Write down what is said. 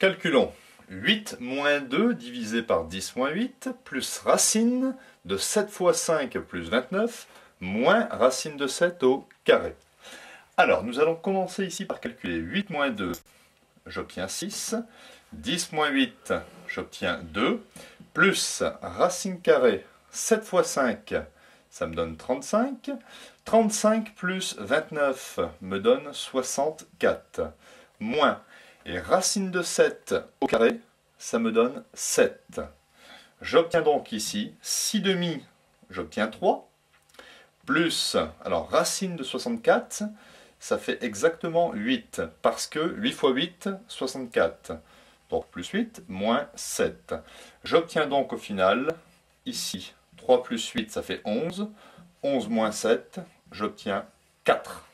Calculons 8 moins 2 divisé par 10 moins 8 plus racine de 7 fois 5 plus 29 moins racine de 7 au carré. Alors, nous allons commencer ici par calculer 8 moins 2, j'obtiens 6. 10 moins 8, j'obtiens 2. Plus racine carrée, 7 fois 5, ça me donne 35. 35 plus 29 me donne 64. Moins, et racine de 7 au carré, ça me donne 7. J'obtiens donc ici 6 demi, j'obtiens 3. Plus, alors racine de 64, ça fait exactement 8, parce que 8 fois 8, 64. Donc plus 8, moins 7. J'obtiens donc au final, ici, 3 plus 8, ça fait 11. 11 moins 7, j'obtiens 4.